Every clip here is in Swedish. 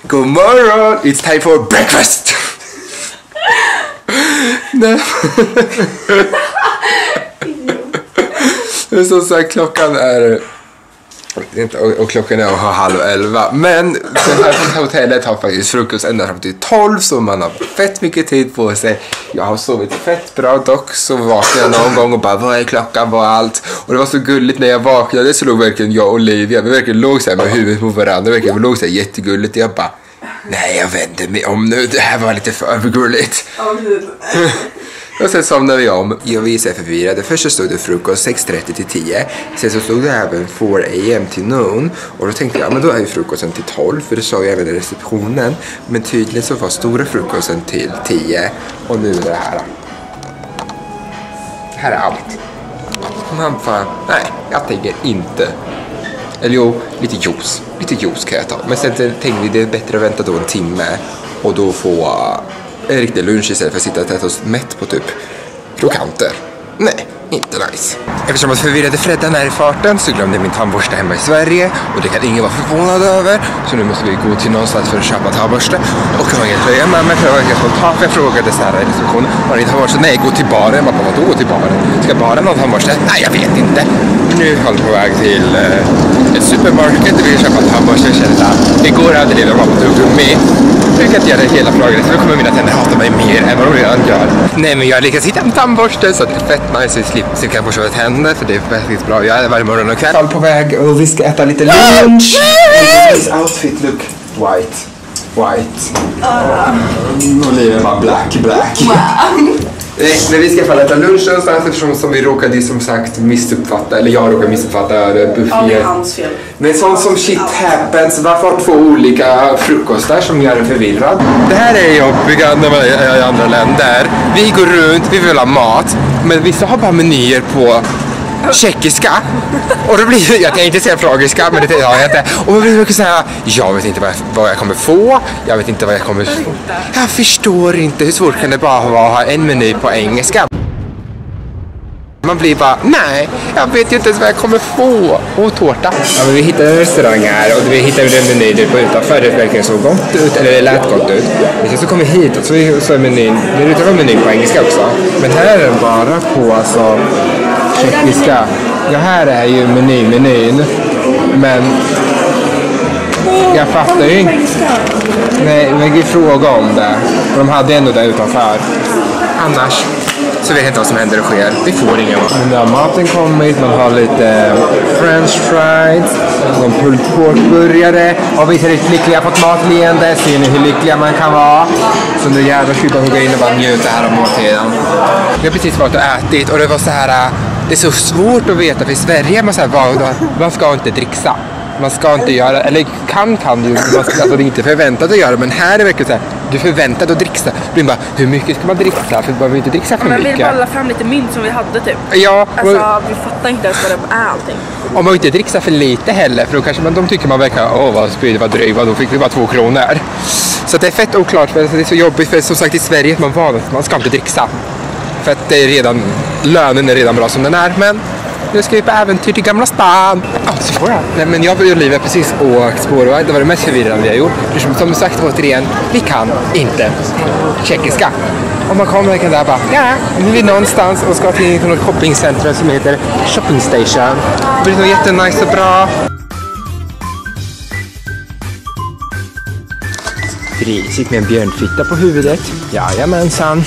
God morgon, it's time for breakfast. Nej. Som sagt, klockan är... Och klockan är 10:30. Men det här hotellet har faktiskt frukost ända fram till 12. Så man har fett mycket tid på sig. Jag har sovit fett bra dock. Så vaknade jag någon gång och bara, vad är klockan, vad är allt? Och det var så gulligt när jag vaknade. Så låg verkligen jag och Olivia, vi verkligen låg så här med huvudet mot varandra. Vi låg så här jättegulligt. Och jag bara, nej, jag vänder mig om nu. Det här var lite för gulligt. Och sen somnade vi om. Jag var så förvirrade. Först så stod det frukost 6:30 till 10. Sen så stod det även 4 AM till noon. Och då tänkte jag, men då är ju frukosten till 12. För det sa ju även i receptionen. Men tydligen så var stora frukosten till 10. Och nu är det här. Här är allt. Man bara, nej, jag tänker inte. Eller jo, lite juice. Lite juice kan jag ta. Men sen tänkte vi, det är bättre att vänta då en timme. Och då få... en riktig lunch istället för att sitta och äta oss mätt på typ krokanter. Nej, inte nice. Eftersom att förvirrade Freddan är i farten så glömde jag min tandborste hemma i Sverige. Och det kan ingen vara förvånad över. Så nu måste vi gå till någonstans för att köpa tandborste. Och jag har ingen tröja med mig för jag var ganska spontant. Jag frågade så här i receptionen. Har ni tandborste? Nej, gå till baren. Jag bara, vadå gå till baren? Ska baren ha tandborste? Nej, jag vet inte. Nu håller jag på väg till ett supermarket. Vi vill köpa tandborste. Jag känner att igår hade det var på tuggummi. Jag kan inte göra det hela frågan. Så då kommer mina tänder hata mig mer än vad de redan gör. Nej, men jag lyckas hitta en tandborste så att det är fett nice. Så jag kan få köra tänder för det är väldigt bra. Jag är varje morgon och kväll. Jag är på väg och vi ska äta lite lunch. This outfit look white. Olivia bara black. Men vi ska falla äta lunch någonstans eftersom som vi råkade som sagt missuppfatta. Eller jag råkade missuppfatta buffé. Ja, det är hans fel. Men sånt som shit happens. Varför har 2 olika frukostar som gör en förvirrad? Det här är jobbiga när man är i andra länder. Vi går runt, vi vill ha mat. Men vissa har bara menyer på tjeckiska. Och då blir det, jag kan inte säga fragiska, men det har jag inte. Och då blir det mycket så här, jag vet inte vad jag kommer få. Jag vet inte vad jag kommer få. Jag förstår inte, hur svårt kan det bara vara att ha en meny på engelska? Man blir bara, nej, jag vet ju inte ens vad jag kommer få. Och tårta. Ja, men vi hittade en restaurang här och vi hittade en meny där på utanför. Det verkligen så gott ut, eller det lät gott ut. Så kom vi hit och så är menyn, det är utanför menyn på engelska också. Men här är den bara på alltså tjeckiska. Ja, här är ju menyn. Men jag fattar ju inte. Nej, men vi frågar om det. Och de hade ändå där utanför. Annars så vet jag inte vad som händer och sker. Vi får ingen mat. Men där maten kommit, man har lite french fries, någon pulled pork-burgare. Och vi är riktigt lyckliga, fått matleende. Ser ni hur lyckliga man kan vara? Så nu jävla skydda hugga in och bara njuta här av måltiden. Vi har precis varit och ätit och det var så här. Det är så svårt att veta för i Sverige man säger man ska inte dricksa. Man ska inte göra, eller kan du, alltså det är inte förväntat att göra, men här är det verkligen så här, du är förväntad att dricksa. Blir bara, hur mycket ska man dricksa? För man vill inte dricksa för mycket. Men vi bara fram lite mynt som vi hade typ. Ja. Alltså vi fattar inte ens vad det är allting. Om man inte dricksa för lite heller, för då kanske de tycker man verkar, vad spyr, vad dryg, då fick vi bara 2 kronor. Så det är fett oklart, för det är så jobbigt, för som sagt i Sverige man ska inte dricksa. För att det är redan, lönen är redan bra som den är, men nu ska vi på äventyr till Gamla stan. Ja, så får jag. Nej, men jag och Olivia precis åkt spårvagn. Det var det mest förvirrande vi har gjort. Som sagt återigen, vi kan inte tjeckiska. Om man kommer kan där bara, ja, nu är vi någonstans och ska till något shoppingcentrum som heter Shopping Station. Det blir nog jättenice och bra. Prisigt med en björnfitta på huvudet. Jajamensan.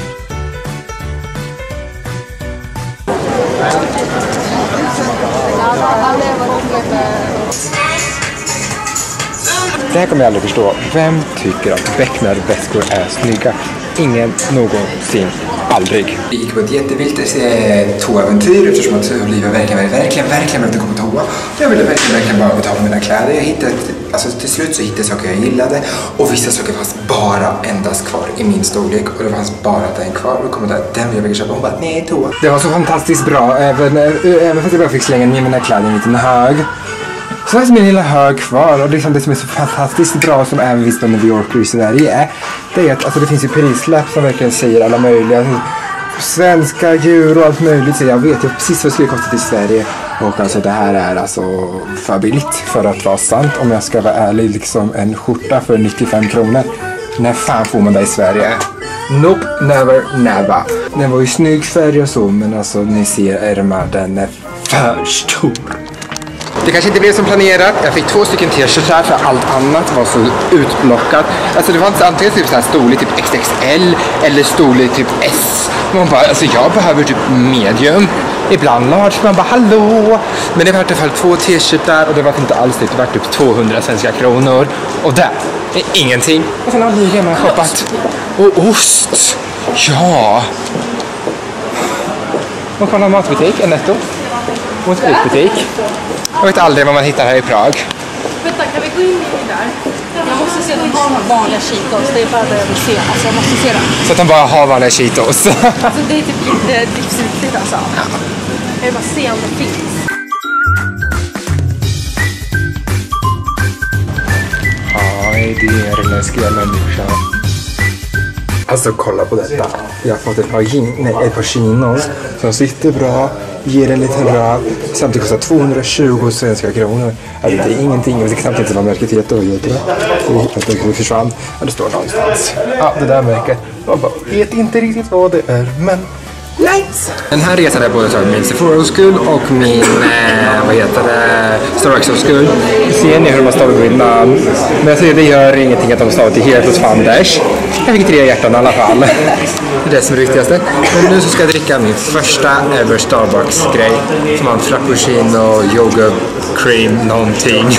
Det här kommer jag aldrig förstå. Vem tycker att Beckner-väskor är snygga? Ingen någonsin. Aldrig. Vi gick på ett jättevilt toaäventyr eftersom att Olivia verkligen behövde gå på toa. Jag ville verkligen bara ta på mina kläder. Jag hittade, alltså till slut så hittade jag saker jag gillade. Och vissa saker fanns bara endast kvar i min storlek. Och det fanns bara den kvar. Och då kom det den vill jag köpa. Hon bara, nej, toa. Det var så fantastiskt bra. Även fast jag bara fick slänga ner mina kläder i en liten hög. Så är min lilla hög kvar och liksom det som är så fantastiskt bra som även visst om New York i Sverige det är att alltså, det finns ju prislapp som verkligen säger alla möjliga svenska djur och allt möjligt så jag vet ju precis vad det skulle kosta till Sverige Och alltså det här är alltså för billigt för att vara sant. Om jag ska vara ärlig, liksom en skjorta för 95 kronor. När fan får man det i Sverige? Nope, never. Den var ju snygg färg och så, men alltså ni ser ärmar, den är för stor. Det kanske inte blev som planerat. Jag fick 2 stycken t-shirtar för allt annat var så utblockat. Alltså det var inte antingen typ så här storlek typ XXL eller storlek typ S. Man bara, alltså jag behöver typ medium. Ibland large. Man bara, hallå! Men det var i alla fall 2 t-shirtar och det var inte alls det var typ 200 svenska kronor. Och där är ingenting. Och sen har Olivia man shoppat. Och ost. Ja. Man kan ha matbutik, en netto. Och en spritbutik. Jag vet aldrig vad man hittar här i Prag. Vänta, kan vi gå in i där? Jag måste se att de har de här vanliga Cheetos. Det är bara det jag vill se. Alltså jag måste se dem. Så att de bara har vanliga Cheetos. Alltså det är typ inte livsviktigt alltså. Ja. Jag vill bara se om det finns. Aj, det är den läskiga människan. Alltså kolla på detta. Jag har fått ett par chinos som sitter bra, ger en liten röv. Samtidigt kostar 220 svenska kronor. Det är ingenting, jag vet knappt inte vad märket heter. Det försvann. Det står någonstans. Ja, det där märket. Jag bara vet inte riktigt vad det är, men nice! Den här resan är både tagit min Sephora skull och min, Starbucks skull. Ser ni hur de har stavat mitt namn? Men jag säger det gör ingenting att de stavat till helt hos Fanders. Jag fick 3 hjärtan i alla fall. Det är det som är det viktigaste. Men nu så ska jag dricka min första ever Starbucks-grej. Som har en frappuccino, yoga, cream, någonting.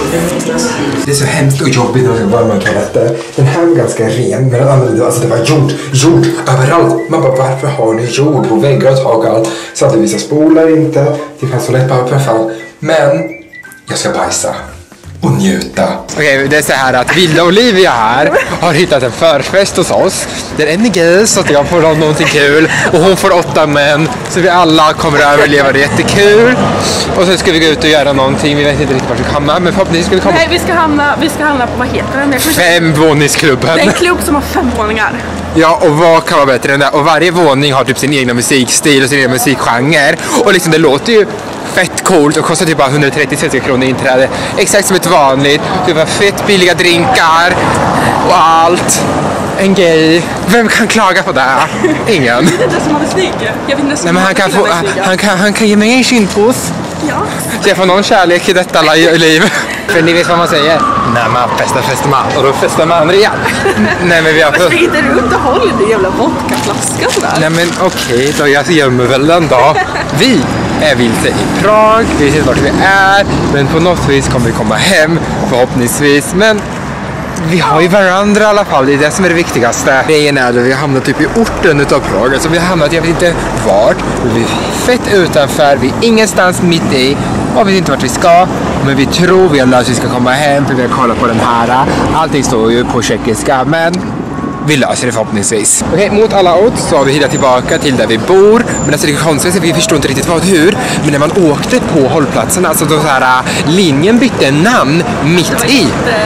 Det är så hemskt och jobbigt vad man kallar det. Den här var ganska ren, men den andra, alltså det var jord överallt. Man bara, varför har ni jord på väggar och tak och allt? Så att vissa spolar inte. Det fanns så lätt på fall. Men jag ska bajsa och njuta. Okej, det är så här att Villa Olivia här har hittat en förfest hos oss. Det är en gay så att jag får någonting kul och hon får 8 män så vi alla kommer att överleva det jättekul. Och sen ska vi gå ut och göra någonting. Vi vet inte riktigt vart vi hamnar, men förhoppningsvis ska vi komma. Nej, vi ska hamna på, vad heter den? 5-våningsklubben. Det är en klubb som har 5 våningar. Ja, och vad kan vara bättre än det? Och varje våning har typ sin egna musikstil och sin egen musikgenre. Och liksom det låter ju fett coolt och kostar typ bara 130 svenska kronor inträde. Exakt som ett vanligt. Det var fett billiga drinkar och allt. En gay. Vem kan klaga på det? Ingen. Det är det som är snygg. Jag vet inte. Nej, men han kan ge mig en kindpuss. Ja. Så jag får någon kärlek i detta liv. För ni vet vad man säger. När man festar man. Och då festar man rejält. Nej, men vi har... Varför inte runt och håll i det jävla vodkaflaskan där? Nej, men okej, då jag gömmer väl den då. Vi är vilse i Prag. Vi vet inte vart vi är. Men på något vis kommer vi komma hem. Förhoppningsvis. Men vi har ju varandra i alla fall. Det är det som är det viktigaste. Grejen är att vi har hamnat typ i orten utav Prag. Alltså vi har hamnat, jag vet inte vart. Vi är fett utanför. Vi är ingenstans mitt i. Och vi vet inte vart vi ska. Men vi tror vi att vi ska komma hem. För vi har kollat på den här. Allting står ju på tjeckiska. Men vi löser det förhoppningsvis. Okej, mot alla odds så har vi hittat tillbaka till där vi bor. Men alltså det är konstigt, vi förstår inte riktigt hur. Men när man åkte på hållplatsen, alltså då så här, linjen bytte namn mitt i.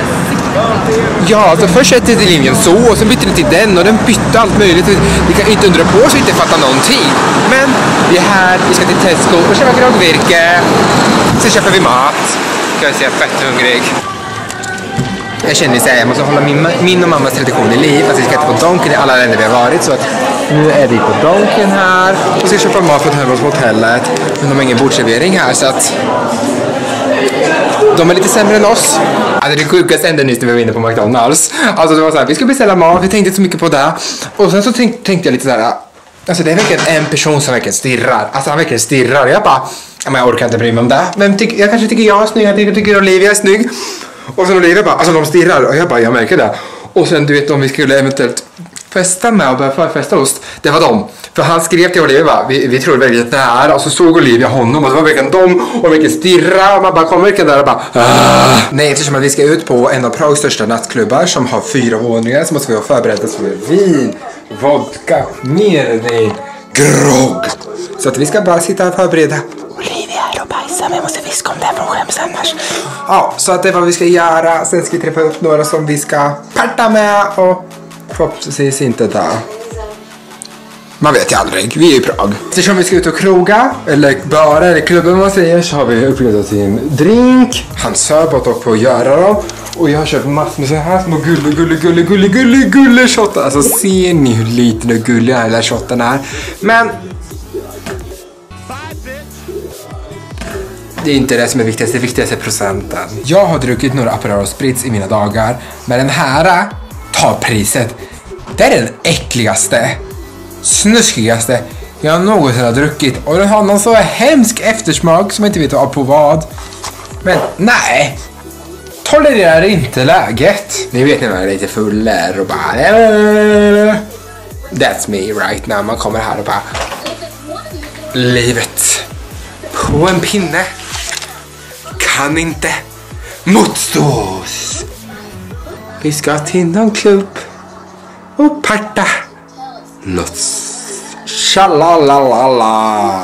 Ja, så först hette linjen så och sen bytte den till den och den bytte allt möjligt. Vi kan inte undra på så vi inte fattar någonting. Men vi är här, vi ska till Tesco och köpa grogvirke. Sen köper vi mat. Ska vi se, jag är fett hungrig. Jag känner att jag måste hålla min och mammas tradition i liv. Alltså vi ska äta på Donken i alla länder vi har varit. Så att nu är vi på Donken här. Och ska köpa mat på hotellet. Men de har ingen bordservering här så att de är lite sämre än oss. Alltså det sjukaste ända nyss när vi var inne på McDonalds. Alltså det var så här, vi skulle beställa mat, vi tänkte inte så mycket på det. Och sen så tänkte jag lite så här. Alltså det är verkligen en person som verkligen stirrar. Alltså han verkligen stirrar. Jag bara, men jag orkar inte bry mig om det. Men jag kanske tycker jag är snygg, jag tycker Olivia är snygg. Och sen Olivia bara, alltså de stirrar. Och jag bara, jag märker det. Och sen du vet om vi skulle eventuellt festa med och börja förfesta oss. Det var dem. För han skrev till Olivia, vi tror verkligen att det här. Och så såg Olivia honom och det var verkligen dem. Och verkligen stirra. Och man bara kom verkligen där och bara Nej, eftersom att vi ska ut på en av Prags största nattklubbar som har 4 våningar så måste vi vara förberedda för vin, vodka, mer grogg. Så att vi ska bara sitta och förbereda. Olivia är och bajsa, men jag måste viska om det för hon skäms annars. Ja, så att det är vad vi ska göra. Sen ska vi träffa upp några som vi ska parta med och förhoppningsvis inte där. Man vet ju aldrig, vi är i Prag. Eftersom vi ska ut och kroga, eller bara, eller klubben man säger, så har vi uppgrättat till en drink. Han söp åt på att göra dem. Och jag har köpt massor med så här små gulle shottar. Alltså ser ni hur liten och gullig den här shotten är? Men det är inte det som är viktigast, det viktigaste är procenten. Jag har druckit några Aperol Spritz i mina dagar, men den här tar priset. Det är den äckligaste, snuskigaste jag någonsin har druckit. Och den har någon så hemsk eftersmak som jag inte vet av på vad. Men nej, tolererar inte läget. Ni vet när man är lite full och bara that's me right now. Man kommer här och bara livet på en pinne kan inte motstås. Vi ska till någon klubb och parta lots. Tjalalala.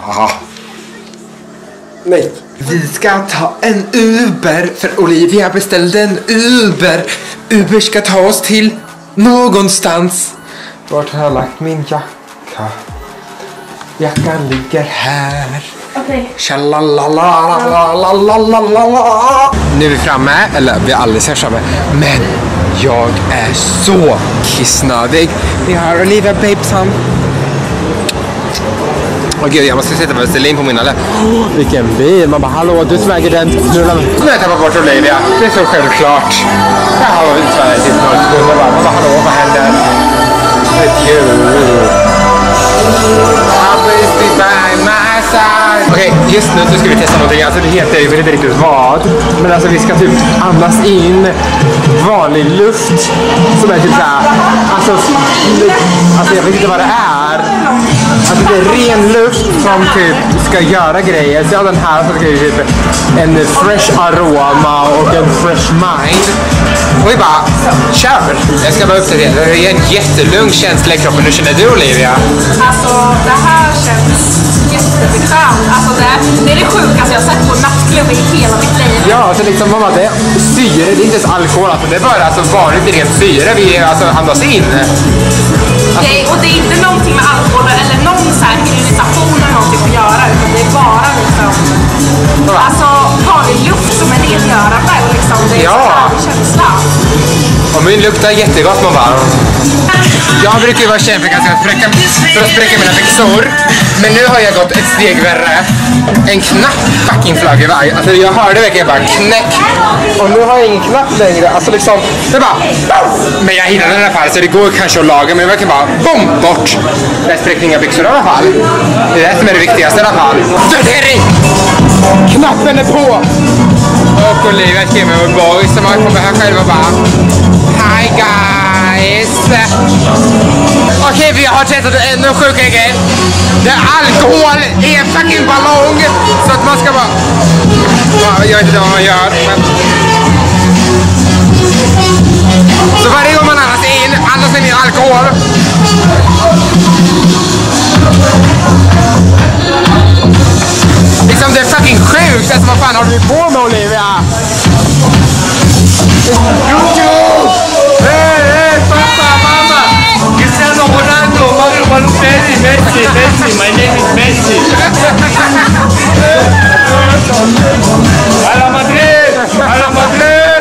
Nej. Vi ska ta en Uber, för Olivia beställde en Uber. Uber ska ta oss till någonstans. Vart har jag lagt min jacka? Jackan ligger här. Okej. Nu är vi framme, eller vi är alldeles här framme. Men jag är så kissnödig. Vi har Olivia Babeson. Åh gud, jag måste sätta vaselin på min alla. Vilken bil. Man bara, hallå, du sväger den. Nu har jag tappat bort Olivia. Det är så självklart. Jag har utvärt till någon sekund. Man bara, hallå, vad händer? Det är kul. Always be by my side. Okej, just nu så ska vi testa någonting. Alltså det heter, jag vet inte riktigt vad. Men alltså vi ska typ andas in vanlig luft. Som är typ såhär. Alltså jag vet inte vad det är. Alltså det är ren luft som typ ska göra grejer. Så den här så ska ju typ en fresh aroma och en fresh mind. Och vi bara, kör! Jag ska bara uppdatera. Det är en jättelugn känsla i kroppen. Hur känner du, Olivia? Alltså det här känns jättebekvämt. Alltså det är det sjukaste jag har sett på nattklubb i hela mitt liv. Ja, alltså liksom mamma, det är syre, det är inte ens alkohol. Alltså, det är bara alltså, vanligt rent syre vi alltså, andas in. Alltså, och det är inte någonting med alkohol eller någon så här irritation eller någonting att göra, utan det är bara liksom alltså vanlig luft som är rengörande liksom. Det är så här känsla. Och min luktar jättegott, man bara. Jag brukar ju vara känd för att spräcka mina byxor. Men nu har jag gått ett steg värre. En knapp fucking flagg i varje. Alltså jag hörde verkligen bara knäck. Och nu har jag ingen knapp längre. Alltså liksom, det bara men jag hittade den i alla fall, så det går kanske att laga. Men det verkar bara, boom, bort. Jag spräckte inga byxor i alla fall. Det är det som är det viktigaste i alla fall. Sortering! Knappen är på! Och Olivia skrev med vår boy som man kommer här själv och bara hi guys! Okej, vi har testat ännu sjukare grej. Det är alkohol i en fucking ballong. Så att man ska bara jag vet inte vad man gör, men så varje gång man andas in alkohol. Liksom det är fucking sjukt. Alltså vad fan har du på med, Olivia? YouTube! Hey, pappa, mamma! Cristiano Ronaldo, Mario Messi, my name is Messi. Alla Madrid! Alla Madrid!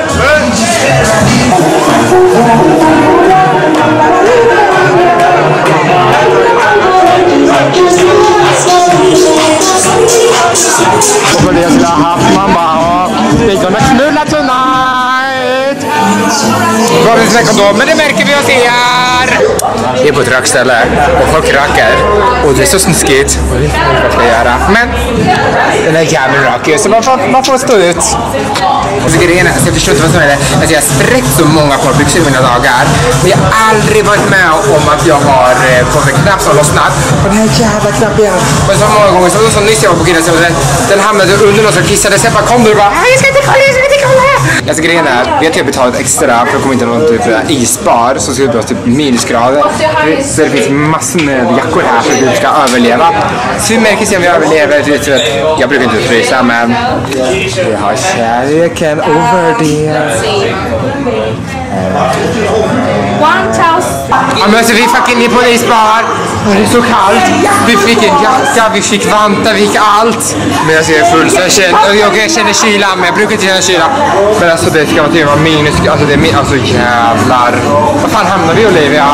Och det skulle ha haft mamma och vi kommer knulla tonight. Vad vi snackar då, men det märker vi oss här. Vi är på ett rökställe och folk röker. Och det är så snuskigt. Och det är inte vad jag ska göra. Men den är jävla rökig, så man får stå ut. Alltså grejen är, jag förstår inte vad som är det. Alltså jag har spräckt så många par byxor i mina dagar. Men jag har aldrig varit med om att jag har fått en knapp som lossnat. Och den här jävla knappen. Men så många gånger, så nyss jag var på killen, den hamnade under någon som kissade. Så jag bara kom där och bara, jag ska inte kolla. Alltså grejen är, vi har typ betalat extra för att komma in till någon typ isbar. Så ska det vara typ minusgrader. Så det finns massor med jackor här för att vi ska överleva. Så vi märker sig om vi överlever. Jag brukar inte frysa, men vi har kärleken over there. 1000 Ja, men alltså, vi fucking är på en isbar. Det är så kallt. Vi fick en jacka, vi fick vantar, vi fick allt. Men jag ser full så jag känner kylan, men jag brukar inte känna kylan. Men alltså det ska vara minus, alltså det är alltså jävlar. Vad fan hamnar vi, Olivia?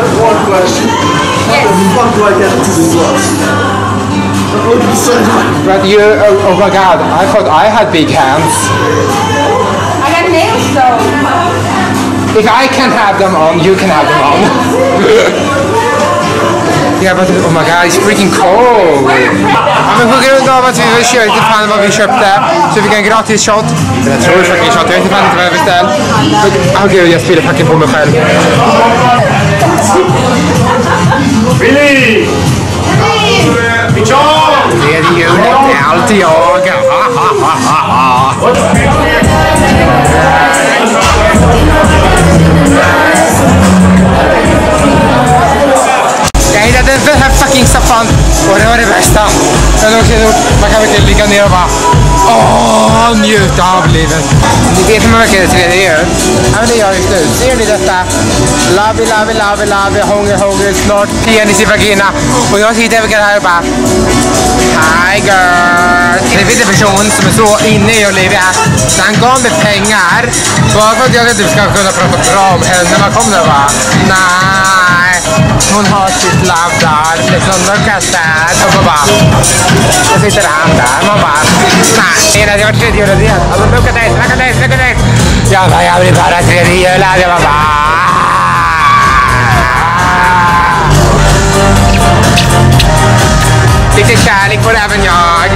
But you, oh my god, I thought I had big hands. I got nails though. If I can have them on, you can have them on. Yeah, but oh my god, it's freaking cold. Ja, men på grund av att vi köpte inte fan vad vi köpte så fick jag en gratis shot. Jag tror fucking shot, jag vet inte fan inte vad jag beställt. Åh gud, jag spiller fucking på mig själv. Billy! Det är ju det är alltid jag. Jag hittade den här fucking soffan och det var det bästa. Man kan verkligen ligga ner och bara njuta av livet. Ni vet hur man verkligen är 3D gör. Ja, men det gör just nu. Ser ni detta? Love, hunger, snart penis i vagina. Och jag sitter över här och bara hi girl. Det finns en person som är så inne i Olivia så han gav mig pengar bara för att jag inte ska kunna prata bra om henne. Man kommer där och bara nej, hon har sitt love där liksom, look at that. Och bara så sitter han där, man bara nej, jag var tredje hjulet igen. Alltså look at this. Jag vill bara tredje hjulet. Jag bara lite kärlek får även jag.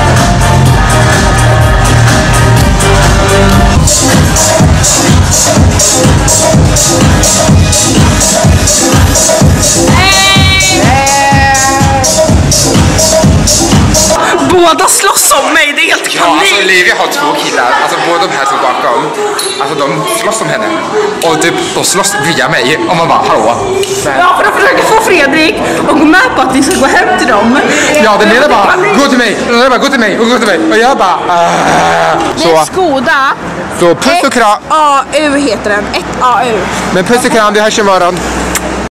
Båda slåss om mig, det är helt kanin. Ja, alltså Olivia har 2 killar, alltså båda de här som bakom. Alltså de slåss om henne. Och typ, de slåss via mig. Och man bara, hallå. Men... Ja, för de försöker få Fredrik och gå med på att vi ska gå hem till dem. Ja, den ena bara, gå till mig. Och den bara, gå till mig. Och jag bara, Det är Skoda. Så puss och kram. 1AU heter den, 1AU. Men puss och kram, vi hörs imorgon.